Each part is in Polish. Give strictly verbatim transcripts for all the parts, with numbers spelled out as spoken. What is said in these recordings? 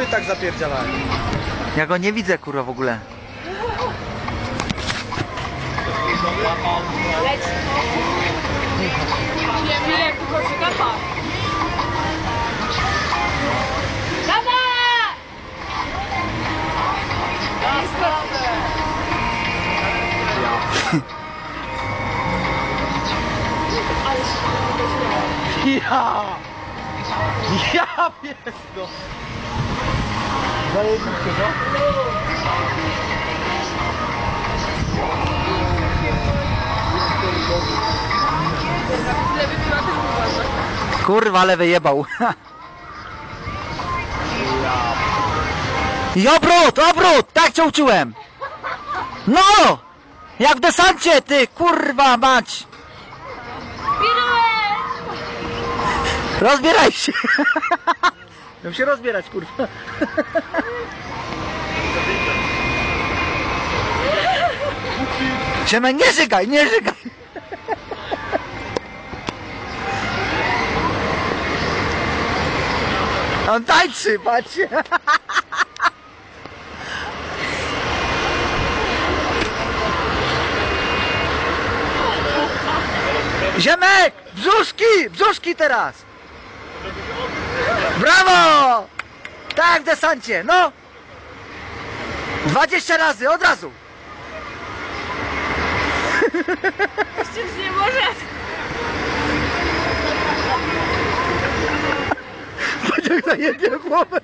tak zapierdzielałem. Ja go nie widzę, kurwa, w ogóle. Leć. Nie wiem, jak tylko się gapa. Dawaj! Jest dobrze. Ale się Ja! Ja pierdolę! Zajebiście, no? Kurwa, ale wyjebał. I obrót, obrót! Tak cię uczyłem! No! Jak w desancie, ty, kurwa mać! Rozbieraj się! Miał się rozbierać, kurwa. Siemek, nie żygaj, nie żygaj! On tańczy, patrzcie! Ziemek! Brzuszki! Brzuszki teraz! Brawo! Tak, w desancie, no! Dwadzieścia razy, od razu! Już nie może. Pociąg zajebie w głowę!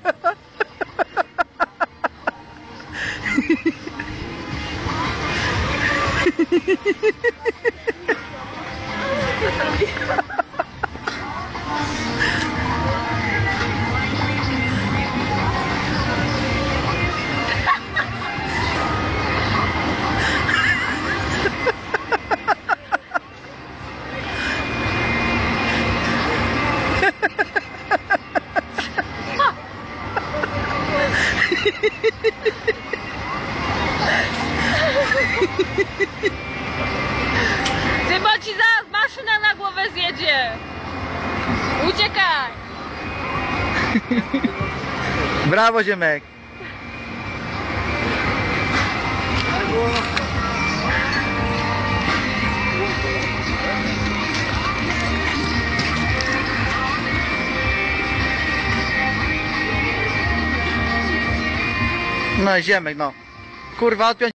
Ty, bo ci zaraz maszyna na głowę zjedzie. Uciekaj. Brawo, Ziemek! No, Ziemek, no. Kurwa, odpiąć.